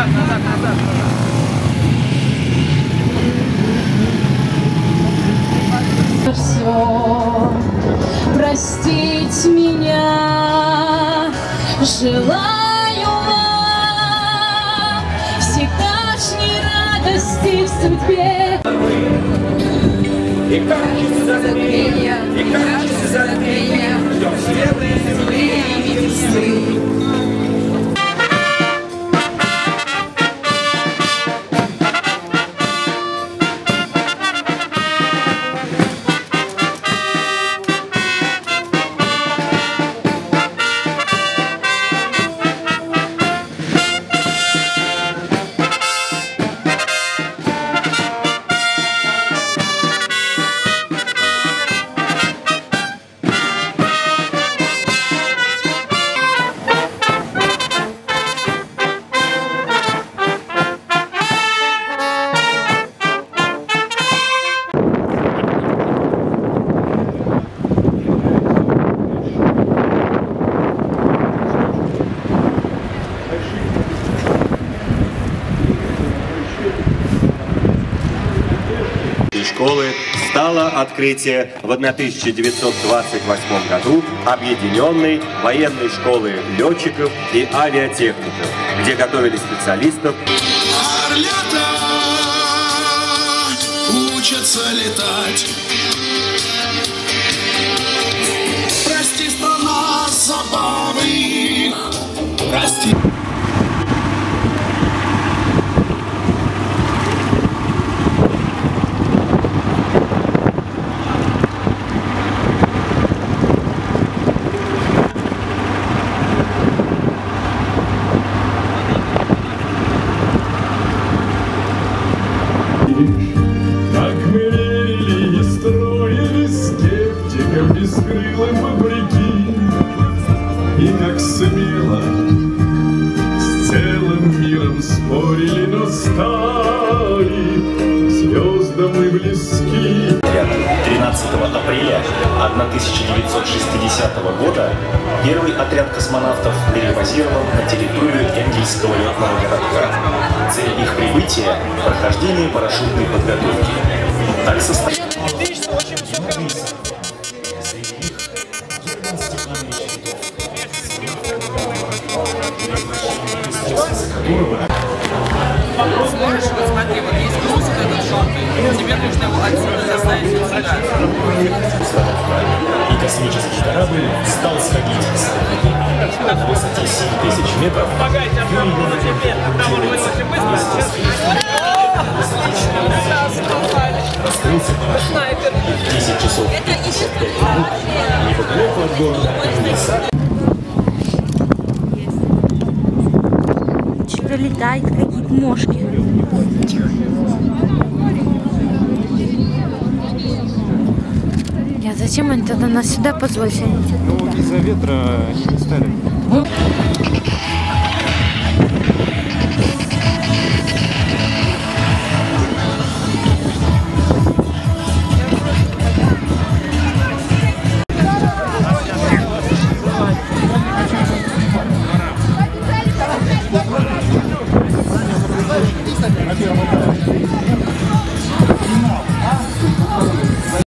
назад. Все простить меня желаю вам, всегдашней радости в судьбе. И кажется забвение, ждем светлой земли и весны. Школы стало открытие в 1928 году Объединенной военной школы летчиков и авиатехников, где готовили специалистов. Орлята учатся летать. Прости, страна забавы их, прости. Как мы верили и строили скептикам бескрылым вопреки, и как смело с целым миром спорили, но стали звездам мы близки. 13 апреля 1960 года первый отряд космонавтов перебазировал на территорию Энгельсского летного городка. Цель их прибытия – прохождение парашютной подготовки. Так состоит... Можешь, вот смотри, вот есть груз этот желтый, тебе нужно его отсюда доставить сюда. И космический корабль стал сходить с орбиты. На высоте 7000 метров раскрылся парашют. И в 10 часов 55 минут неподалеку от города Энгельса. Что-то летает, какие-то мошки. Зачем они тогда нас сюда позвали? Ну, из-за ветра не стали.